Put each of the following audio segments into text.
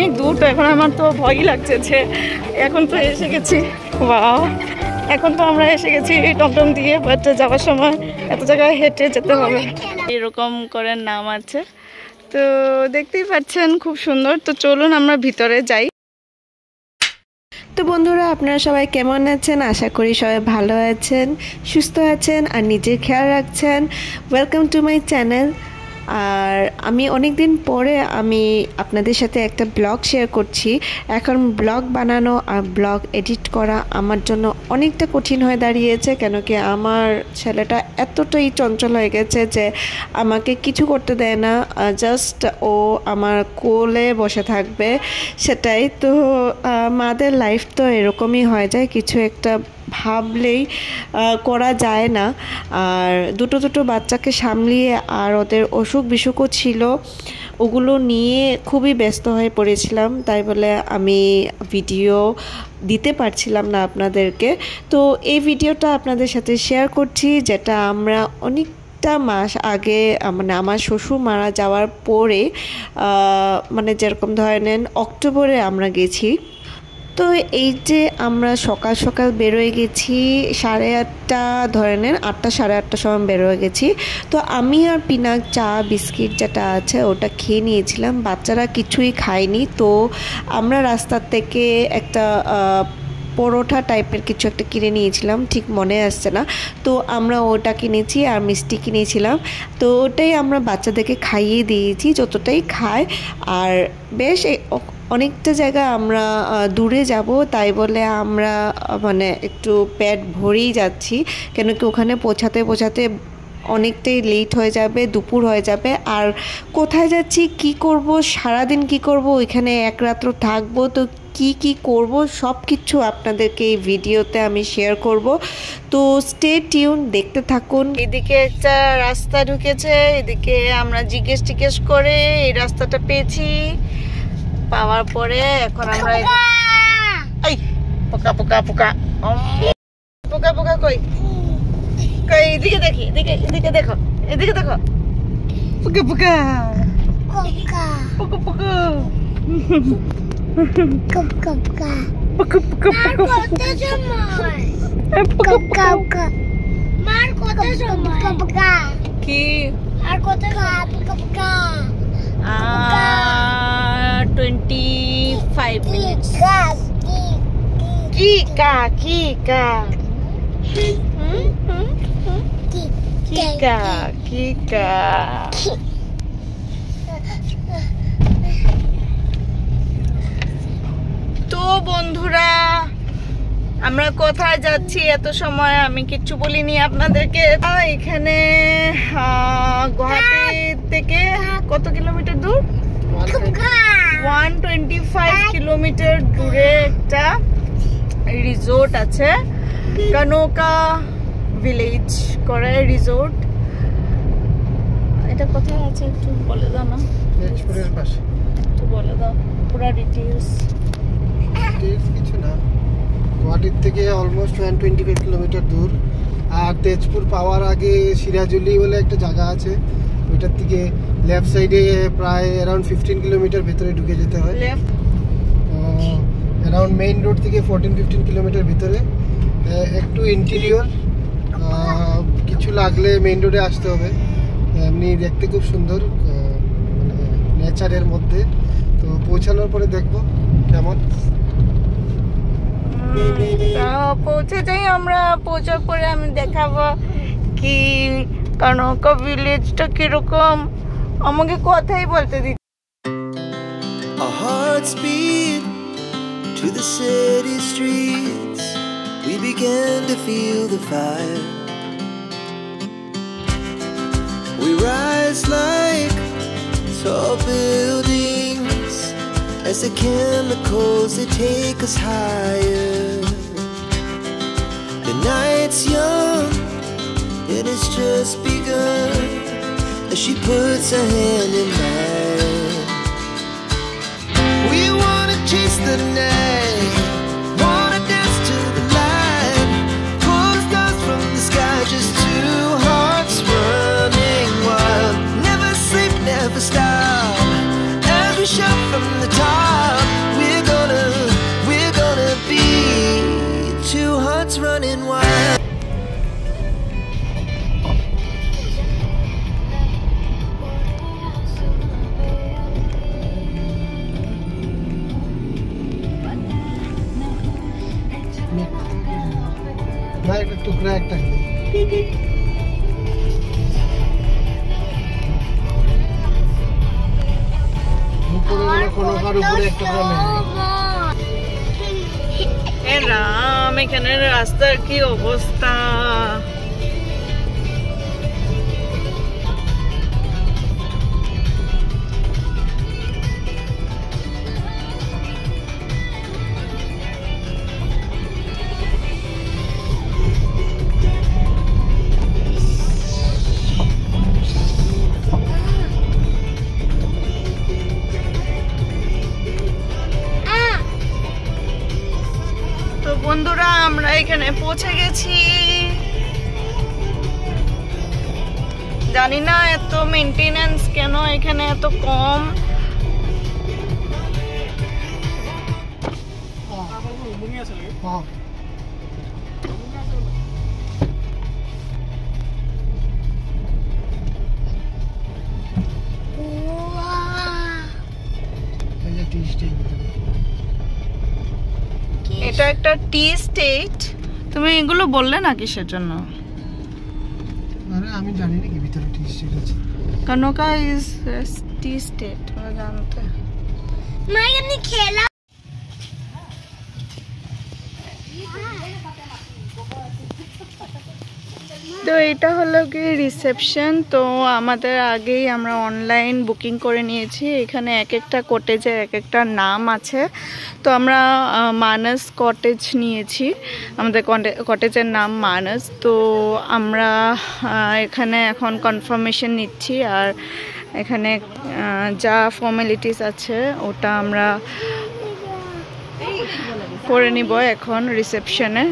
অনেক দূর, তো এখন আমার তো ভয়ই লাগছে যে এখন তো এসে গেছি। ওয়াও, এখন তো আমরা এসে গেছি টমটম দিয়ে, বাট যাওয়ার সময় এত জায়গায় হেঁটে যেতে হবে। এরকম করে নাম আছে, তো দেখতেই পাচ্ছেন খুব সুন্দর। তো চলুন আমরা ভিতরে যাই। তো বন্ধুরা, আপনারা সবাই কেমন আছেন? আশা করি সবাই ভালো আছেন, সুস্থ আছেন আর নিজের খেয়াল রাখছেন। Welcome to my channel. আর আমি অনেক দিন পরে আপনাদের সাথে একটা ব্লগ শেয়ার করছি। এখন ব্লগ বানানো আর ব্লগ এডিট করা আমার জন্য অনেকটা কঠিন হয়ে দাঁড়িয়েছে, কেন কি আমার ছেলেটা এতটাই চঞ্চল হয়ে গেছে যে আমাকে কিছু করতে দেয় না, জাস্ট ও আমার কোলে বসে থাকবে, সেটাই তো। মাদের লাইফ তো এরকমই হয়ে যায়, কিছু একটা ভাবলেই করা যায় না। আর দুটো বাচ্চাকে সামলিয়ে আর ওদের অসুখ বিসুখও ছিল, ওগুলো নিয়ে খুবই ব্যস্ত হয়ে পড়েছিলাম, তাই বলে আমি ভিডিও দিতে পারছিলাম না আপনাদেরকে। তো এই ভিডিওটা আপনাদের সাথে শেয়ার করছি, যেটা আমরা অনেকটা মাস আগে, মানে আমার শ্বশুর মারা যাওয়ার পরে, মানে যেরকম ধরে নেন অক্টোবরে আমরা গেছি। তো এই যে আমরা সকাল সকাল বেরোয় গেছি, 8:30 ধরে নেন, 8টা 8:30 সময় বেরোয় গেছি। তো আমি আর পিনাক চা বিস্কিট যেটা আছে ওটা খেয়ে নিয়েছিলাম, বাচ্চারা কিছুই খায়নি। তো আমরা রাস্তার থেকে একটা পরোটা টাইপের কিছু একটা কিনে নিয়েছিলাম, ঠিক মনে আসছে না। তো আমরা ওটা কিনেছি আর মিষ্টি কিনেছিলাম, তো ওটাই আমরা বাচ্চাদেরকে খাইয়ে দিয়েছি যতটাই খায়। আর বেশ অনেকটা জায়গা আমরা দূরে যাব, তাই বলে আমরা মানে একটু পেট ভরেই যাচ্ছি, কেন কি ওখানে পৌঁছাতে অনেকটাই লেট হয়ে যাবে, দুপুর হয়ে যাবে। আর কোথায় যাচ্ছি, কি করব, সারাদিন কি করব, ওইখানে এক রাত্র থাকবো, তো কি করব সব কিছু আপনাদেরকে এই ভিডিওতে আমি শেয়ার করব। তো স্টে টিউন, দেখতে থাকুন। এদিকে একটা রাস্তা ঢুকেছে, এদিকে আমরা জিজ্ঞেস করে এই রাস্তাটা পেয়েছি, পাওয়ার পরে এখন আমরা এই পোকা পোকা পোকা পোকা পোকা কই কই, এদিকে দেখি, এদিকে দেখো, এদিকে দেখো, পোকা পোকা পোকা পোকা পোকা কি 25 minutes. Kika. তো বন্ধুরা, আমরা কোথায় যাচ্ছি এত সময় আমি কিচ্ছু বলিনি আপনাদেরকে। এখানে গুয়াহাটি থেকে কত কিলোমিটার দূর? 125 কিলোমিটার দূরে একটা রিসোর্ট আছে, কানোকা ভিলেজ করে রিসোর্ট। এটা কোথায় আছে একটু বলে দাও না? তেজপুরের পাশে। একটু বলে দাও পুরো ডিটেইলস। কিছু না, গুয়াহাটির থেকে অলমোস্ট 125 কিলোমিটার দূর। আর তেজপুর পাওয়ার আগে সিরাজুলি বলে একটা জায়গা আছে, ওইটার থেকে লেফট সাইডে প্রায় অ্যারাউন্ড 15 কিলোমিটার ভেতরে ঢুকে যেতে হয়। অ্যারাউন্ড মেইন রোড থেকে 14-15 কিলোমিটার ভিতরে, একটু ইন্টেরিয়র, কিছু লাগলে মেইন রোডে আসতে হবে। এমনি দেখতে খুব সুন্দর, মানে নেচারের মধ্যে। তো পৌঁছানোর পরে দেখবো কেমন। পৌঁছে যাই আমরা, পৌঁছার পরে আমি দেখাবো কি কানোকা ভিলেজটা কিরকম, আমাকে কথাই বলতে দিই। Our hearts beat to the city streets. We began to feel the fire. We rise like tall buildings as the chemicals, they take us higher. The night's young and it's just begun as she puts her hand in mine. We wanna chase the night, wanna dance to the light, pull the stars from the sky, just two hearts running wild. Never sleep, never stop, as we shout from the top. running wild. ভাই একটা টুকরা একটা কোনো কার উপরে একটা রাম, এখানের রাস্তার কি অবস্থা! বন্ধুরা, আমরা এখানে পৌঁছে গেছি। জানি না এত মেইনটেনেন্স কেন এখানে এত কম। এটা একটা টি স্টেট। তুমি এগুলো বললে না কিসের জন্য? আরে আমি জানি না কি ভিতরে টি স্টেট আছে। কনকা ইজ টি স্টেট, তোমরা জানতে? मैं नहीं खेला। তো এটা হলো কি রিসেপশন। তো আমাদের আগেই আমরা অনলাইন বুকিং করে নিয়েছি। এখানে এক একটা কটেজের এক একটা নাম আছে। তো আমরা মানস কটেজ নিয়েছি, আমাদের কটেজের নাম মানস। তো আমরা এখানে এখন কনফার্মেশন নিচ্ছি, আর এখানে যা ফর্মালিটিস আছে ওটা আমরা করে নিব এখন রিসেপশনে।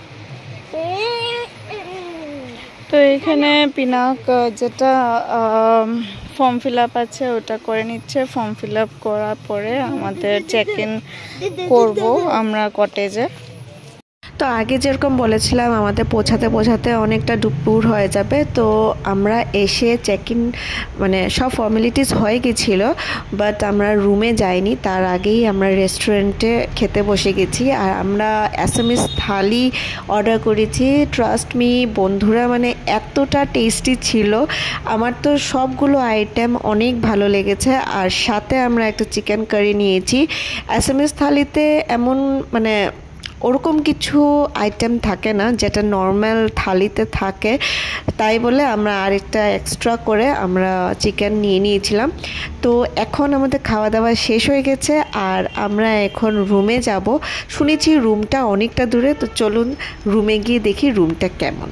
তো এখানে পিনাক যেটা ফর্ম ফিল আপ আছে ওটা করে নিচ্ছে। ফর্ম ফিল আপ করার পরে আমাদের চেক ইন করবো আমরা কটেজে। তো আগে যেরকম বলেছিলাম আমাদের পৌঁছাতে অনেকটা দুপুর হয়ে যাবে। তো আমরা এসে চেক ইন মানে সব ফর্মালিটিস হয়ে গেছিল, বাট আমরা রুমে যাইনি। তার আগেই আমরা রেস্টুরেন্টে খেতে বসে গেছি, আর আমরা অ্যাসামিস থালি অর্ডার করেছি। ট্রাস্ট মি বন্ধুরা, মানে এতটা টেস্টি ছিল। আমার তো সবগুলো আইটেম অনেক ভালো লেগেছে। আর সাথে আমরা একটা চিকেন কারি নিয়েছি। অ্যাসামিস থালিতে এমন মানে ওরকম কিছু আইটেম থাকে না যেটা নর্মাল থালিতে থাকে, তাই বলে আমরা আরেকটা এক্সট্রা করে আমরা চিকেন নিয়ে নিয়েছিলাম। তো এখন আমাদের খাওয়া দাওয়া শেষ হয়ে গেছে, আর আমরা এখন রুমে যাব। শুনেছি রুমটা অনেকটা দূরে, তো চলুন রুমে গিয়ে দেখি রুমটা কেমন।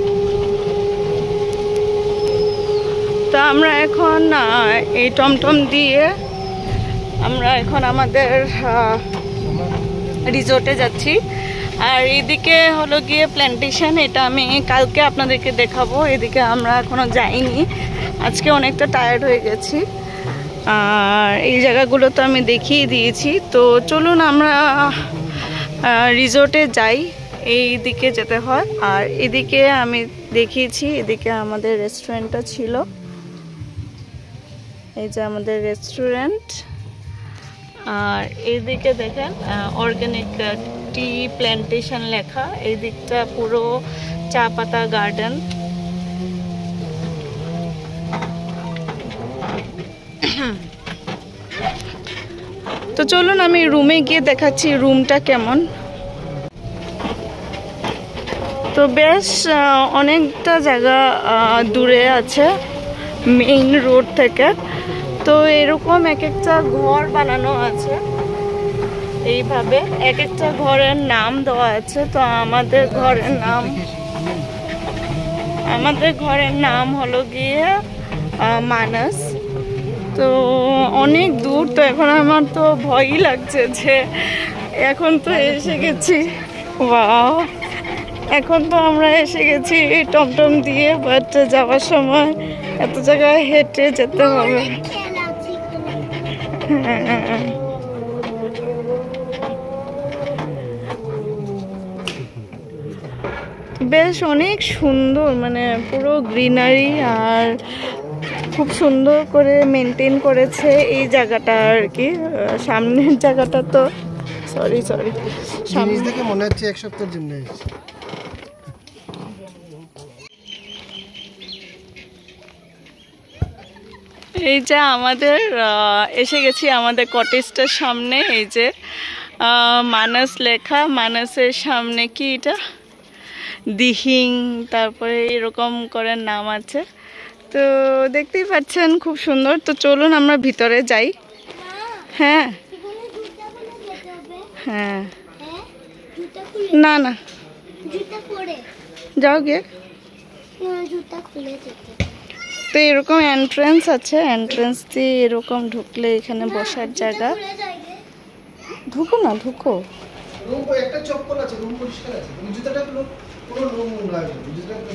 তো আমরা এখন এই টমটম দিয়ে আমরা এখন আমাদের রিসোর্টে যাচ্ছি। আর এদিকে হলো গিয়ে প্ল্যান্টেশন, এটা আমি কালকে আপনাদেরকে দেখাবো। এদিকে আমরা এখনো যাইনি, আজকে অনেকটা টায়ার্ড হয়ে গেছি। আর এই জায়গাগুলো তো আমি দেখিয়ে দিয়েছি। তো চলুন আমরা রিসোর্টে যাই। এই দিকে যেতে হয়, আর এদিকে আমি দেখিয়েছি, এদিকে আমাদের রেস্টুরেন্টটা ছিল। এই যে আমাদের রেস্টুরেন্ট। আর এইদিকে দেখেন অর্গানিক টি প্ল্যান্টেশন লেখা। এই দিকটা পুরো চা পাতা গার্ডেন। তো চলুন আমি রুমে গিয়ে দেখাচ্ছি রুমটা কেমন। তো বেশ অনেকটা জায়গা দূরে আছে মেইন রোড থেকে। তো এরকম এক একটা ঘর বানানো আছে, এইভাবে এক একটা ঘরের নাম দেওয়া আছে। তো আমাদের ঘরের নাম হলো গিয়ে মানস। তো অনেক দূর, তো এখন আমার তো ভয়ই লাগছে যে এখন তো এসে গেছি। ওয়াও, এখন তো আমরা এসে গেছি টমটম দিয়ে, বাট যাওয়ার সময় এত জায়গায় হেঁটে যেতে হবে। বেশ অনেক সুন্দর, মানে পুরো গ্রিনারি, আর খুব সুন্দর করে মেনটেন করেছে এই জায়গাটা আর কি। সামনের জায়গাটা তো সরি জিনিস দেখে মনে হচ্ছে এক সপ্তাহের জন্য এসেছি। এই যে আমাদের এসে গেছি আমাদের কটেজটার সামনে। এই যে মানস লেখা, মানসের সামনে কি এটা দিহিং, তারপরে এরকম করে নাম আছে। তো দেখতেই পাচ্ছেন খুব সুন্দর। তো চলুন আমরা ভিতরে যাই। হ্যাঁ হ্যাঁ, না না যাও গিয়ে। তো এরকম এন্ট্রেন্স আছে, এন্ট্রেন্স দিয়ে এরকম ঢুকলে এখানে বসার জায়গা। ঢুকো না, ঢুকো। রুম একটা চপ্পল আছে, রুম পরিষ্কার আছে, জুতাটা পুরো রুম লাগবে, জুতাটা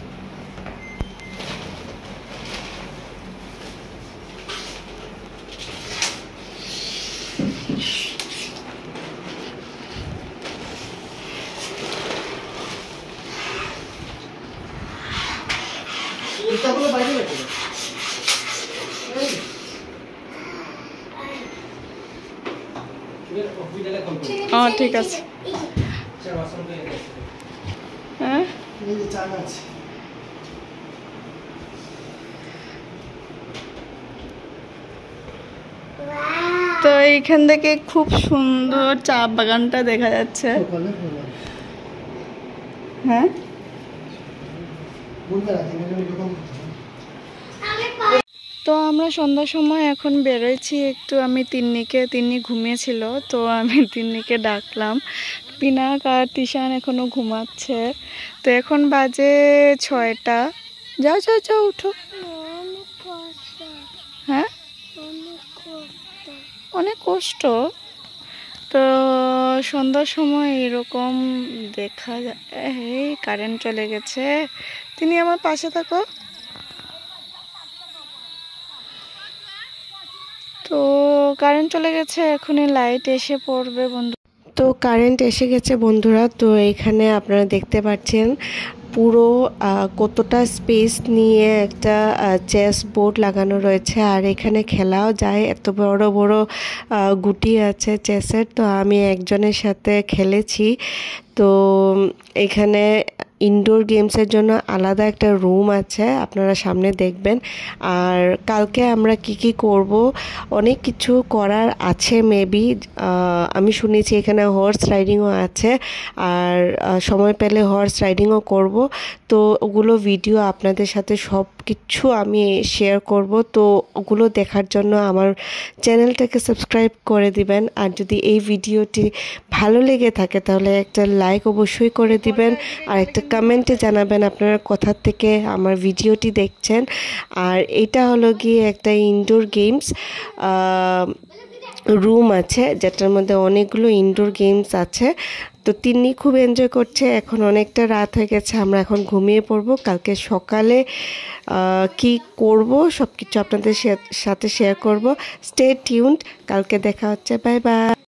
জুতাগুলো বাইরে রাখো। ঠিক আছে। হ্যাঁ এই যে চান আছে। তো এইখান থেকে খুব সুন্দর চা বাগানটা দেখা যাচ্ছে। হ্যাঁ তো আমরা সন্ধ্যার সময় এখন বেরোইছি একটু। আমি তিন্নি ঘুমিয়েছিল, তো আমি তিন্নিকে ডাকলাম। পিনাক আর তিশান এখনো ঘুমাচ্ছে। তো এখন বাজে 6টা। যাও যাও যাও, উঠো। হ্যাঁ অনেক কষ্ট। তো সন্ধ্যার সময় এরকম দেখা যায়। এই কারেন্ট চলে গেছে। তিনি আমার পাশে থাকো। তো কারেন্ট চলে গেছে, এখনই লাইট এসে পড়বে বন্ধু। তো কারেন্ট এসে গেছে বন্ধুরা। তো এখানে আপনারা দেখতে পাচ্ছেন পুরো কতটা স্পেস নিয়ে একটা চেস বোর্ড লাগানো রয়েছে, আর এখানে খেলাও যায়। এত বড় বড় গুটি আছে চেসের। তো আমি একজনের সাথে খেলেছি। তো এখানে ইনডোর গেমসের জন্য আলাদা একটা রুম আছে, আপনারা সামনে দেখবেন। আর কালকে আমরা কি করব, অনেক কিছু করার আছে মেবি। আমি শুনেছি এখানে হর্স রাইডিংও আছে, আর সময় পেলে হর্স রাইডিংও করব। তো ওগুলো ভিডিও আপনাদের সাথে সব কিছু আমি শেয়ার করব। তো ওগুলো দেখার জন্য আমার চ্যানেলটাকে সাবস্ক্রাইব করে দিবেন। আর যদি এই ভিডিওটি ভালো লেগে থাকে তাহলে একটা লাইক অবশ্যই করে দিবেন, আর একটা কমেন্টে জানাবেন আপনারা কোথা থেকে আমার ভিডিওটি দেখছেন। আর এটা হলো গিয়ে একটা ইনডোর গেমস রুম আছে, যেটার মধ্যে অনেকগুলো ইনডোর গেমস আছে। তো তিন্নি খুব এনজয় করছে। এখন অনেকটা রাত হয়ে গেছে, আমরা এখন ঘুমিয়ে পড়বো। কালকে সকালে কি করব সব কিছু আপনাদের সাথে শেয়ার করব। Stay tuned. কালকে দেখা হচ্ছে। Bye by.